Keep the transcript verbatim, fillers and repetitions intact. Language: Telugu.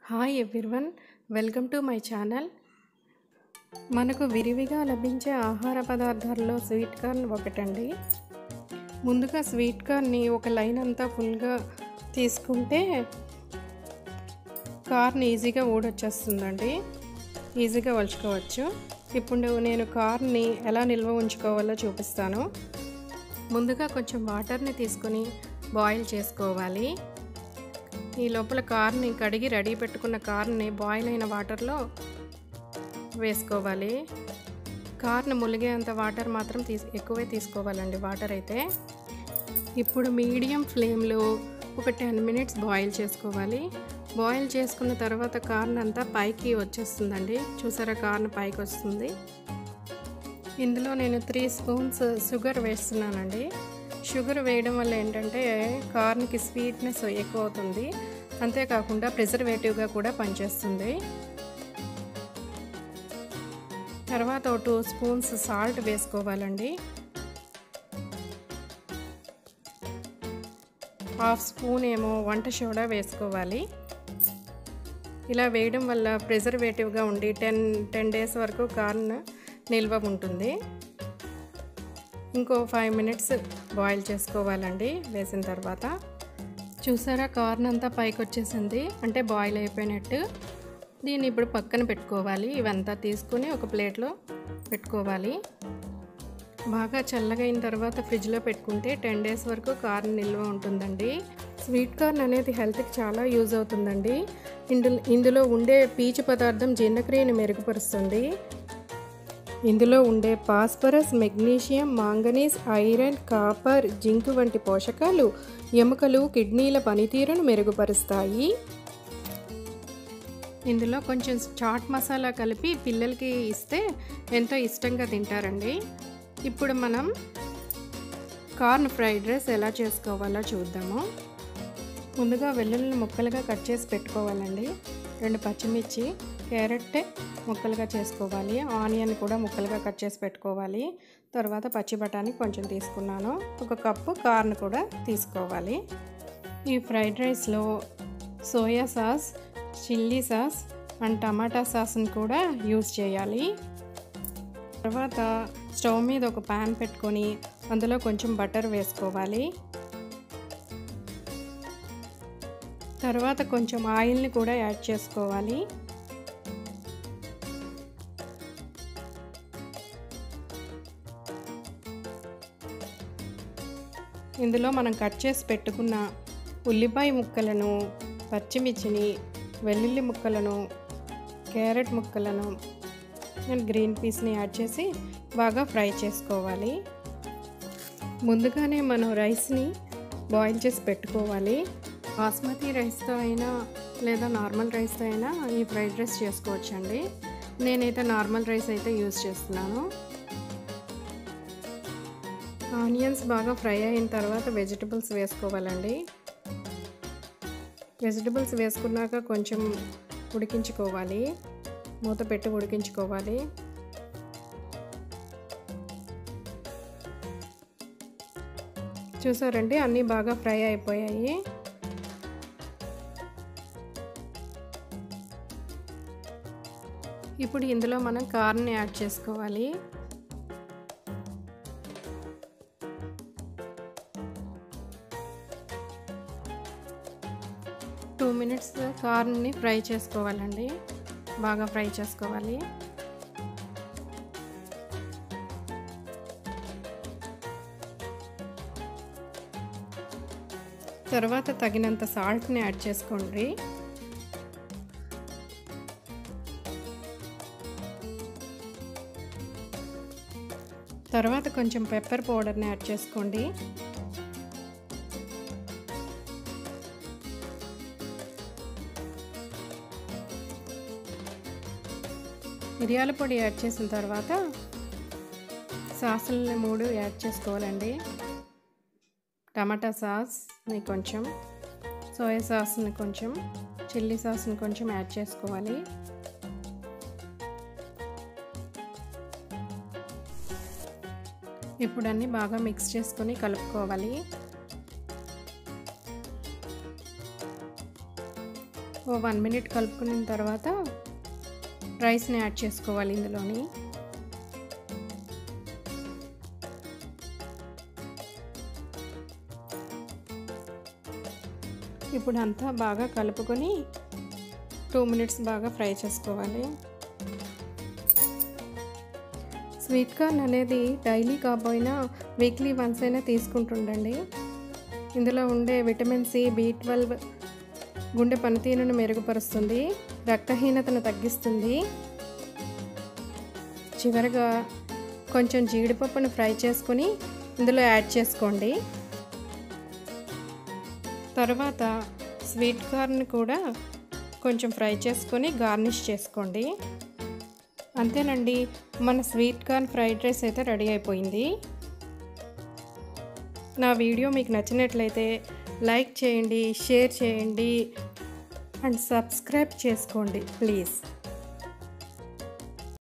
Hi everyone, welcome to my channel. మనకు విరివిగా లభించే ఆహార పదార్థాల్లో స్వీట్ కార్న్ ఒకటండి. ముందుగా స్వీట్ కార్న్ని ఒక లైన్ అంతా ఫుల్గా తీసుకుంటే కార్న్ ఈజీగా ఊడొచ్చేస్తుందండి, ఈజీగా వలుచుకోవచ్చు. ఇప్పుడు నేను కార్న్ని ఎలా నిల్వ ఉంచుకోవాలో చూపిస్తాను. ముందుగా కొంచెం వాటర్ని తీసుకొని బాయిల్ చేసుకోవాలి. ఈ లోపల కార్న్ని కడిగి రెడీ పెట్టుకున్న కార్న్ని బాయిల్ అయిన వాటర్లో వేసుకోవాలి. కార్న్ ములిగేంత వాటర్ మాత్రం తీసు ఎక్కువే తీసుకోవాలండి వాటర్ అయితే. ఇప్పుడు మీడియం ఫ్లేమ్లో ఒక టెన్ మినిట్స్ బాయిల్ చేసుకోవాలి. బాయిల్ చేసుకున్న తర్వాత కార్న్ అంతా పైకి వచ్చేస్తుందండి. చూసారా, కార్న్ పైకి వస్తుంది. ఇందులో నేను త్రీ స్పూన్స్ షుగర్ వేస్తున్నానండి. షుగర్ వేయడం వల్ల ఏంటంటే కార్న్కి స్వీట్నెస్ ఎక్కువ అవుతుంది, అంతేకాకుండా ప్రిజర్వేటివ్గా కూడా పనిచేస్తుంది. తర్వాత ఒక టూ స్పూన్స్ సాల్ట్ వేసుకోవాలండి. హాఫ్ స్పూన్ ఏమో వంట సోడా వేసుకోవాలి. ఇలా వేయడం వల్ల ప్రిజర్వేటివ్గా ఉండి టెన్ టెన్ డేస్ వరకు కార్న్ నిల్వ ఉంటుంది. ఇంకో ఫైవ్ మినిట్స్ బాయిల్ చేసుకోవాలండి. వేసిన తర్వాత చూసారా, కార్న్ అంతా పైకి వచ్చేసింది, అంటే బాయిల్ అయిపోయినట్టు. దీన్ని ఇప్పుడు పక్కన పెట్టుకోవాలి. ఇవంతా తీసుకుని ఒక ప్లేట్లో పెట్టుకోవాలి. బాగా చల్లగా అయిన తర్వాత ఫ్రిడ్జ్లో పెట్టుకుంటే టెన్ డేస్ వరకు కార్న్ నిల్వ ఉంటుందండి. స్వీట్ కార్న్ అనేది హెల్త్కి చాలా యూజ్ అవుతుందండి. ఇందులో ఇందులో ఉండే పీచు పదార్థం జీర్ణక్రియను మెరుగుపరుస్తుంది. ఇందులో ఉండే phosphorus, magnesium, manganese, iron, copper, zinc వంటి పోషకాలు ఎముకలు, కిడ్నీల పనితీరును మెరుగుపరుస్తాయి. ఇందులో కొంచెం చాట్ మసాలా కలిపి పిల్లలకి ఇస్తే ఎంతో ఇష్టంగా తింటారండి. ఇప్పుడు మనం కార్న్ ఫ్రైడ్ రైస్ ఎలా చేసుకోవాలో చూద్దాము. ముందుగా వెల్లుల్లి ముక్కలుగా కట్ చేసి పెట్టుకోవాలండి. రెండు పచ్చిమిర్చి, క్యారెట్ ముక్కలుగా చేసుకోవాలి. ఆనియన్ కూడా ముక్కలుగా కట్ చేసి పెట్టుకోవాలి. తర్వాత పచ్చి బఠానీ కొంచెం తీసుకున్నాను. ఒక కప్పు కార్న్ కూడా తీసుకోవాలి. ఈ ఫ్రైడ్ రైస్లో soya sauce, chilli sauce and tomato సాస్ని కూడా యూజ్ చేయాలి. తర్వాత స్టవ్ మీద ఒక ప్యాన్ పెట్టుకొని అందులో కొంచెం బటర్ వేసుకోవాలి. తర్వాత కొంచెం ఆయిల్ని కూడా యాడ్ చేసుకోవాలి. ఇందులో మనం కట్ చేసి పెట్టుకున్న ఉల్లిపాయ ముక్కలను, పచ్చిమిర్చిని, వెల్లుల్లి ముక్కలను, క్యారెట్ ముక్కలను అండ్ గ్రీన్ పీస్ని యాడ్ చేసి బాగా ఫ్రై చేసుకోవాలి. ముందుగానే మనం రైస్ని బాయిల్ చేసి పెట్టుకోవాలి. బాస్మతి రైస్తో అయినా లేదా నార్మల్ రైస్తో అయినా ఈ ఫ్రైడ్ రైస్ చేసుకోవచ్చండి. నేనైతే నార్మల్ రైస్ అయితే యూజ్ చేస్తున్నాను. ఆనియన్స్ బాగా ఫ్రై అయిన తర్వాత వెజిటబుల్స్ వేసుకోవాలండి. వెజిటబుల్స్ వేసుకున్నాక కొంచెం ఉడికించుకోవాలి. మూత పెట్టి ఉడికించుకోవాలి. చూసారండి, అన్నీ బాగా ఫ్రై అయిపోయాయి. ఇప్పుడు ఇందులో మనం కార్న్ని యాడ్ చేసుకోవాలి. టూ మినిట్స్ కార్న్ని ఫ్రై చేసుకోవాలండి. బాగా ఫ్రై చేసుకోవాలి. తర్వాత తగినంత సాల్ట్ని యాడ్ చేసుకోండి. తర్వాత కొంచెం పెప్పర్ పౌడర్ని యాడ్ చేసుకోండి. మిరియాల పొడి యాడ్ చేసిన తర్వాత సాసులని మూడు యాడ్ చేసుకోవాలండి. టమాటా సాస్ని కొంచెం, సోయా సాస్ని కొంచెం, చిల్లీ సాస్ని కొంచెం యాడ్ చేసుకోవాలి. ఇప్పుడు అన్నీ బాగా మిక్స్ చేసుకొని కలుపుకోవాలి. ఓ వన్ మినిట్ కలుపుకున్న తర్వాత రైస్ని యాడ్ చేసుకోవాలి ఇందులోని. ఇప్పుడు అంతా బాగా కలుపుకొని టూ మినిట్స్ బాగా ఫ్రై చేసుకోవాలి. స్వీట్ కార్న్ అనేది డైలీ కాకపోయినా వీక్లీ వన్స్ అయినా తీసుకుంటుండండి. ఇందులో ఉండే విటమిన్ సి, బి ట్వెల్వ్ గుండె పనితీరును మెరుగుపరుస్తుంది, రక్తహీనతను తగ్గిస్తుంది. చివరగా కొంచెం జీడిపప్పును ఫ్రై చేసుకొని ఇందులో యాడ్ చేసుకోండి. తర్వాత స్వీట్ కార్న్ కూడా కొంచెం ఫ్రై చేసుకొని గార్నిష్ చేసుకోండి. అంతేనండి, మన స్వీట్ కార్న్ ఫ్రైడ్ రైస్ అయితే రెడీ అయిపోయింది. నా వీడియో మీకు నచ్చినట్లయితే లైక్ చేయండి, షేర్ చేయండి అండ్ సబ్స్క్రైబ్ చేసుకోండి ప్లీజ్.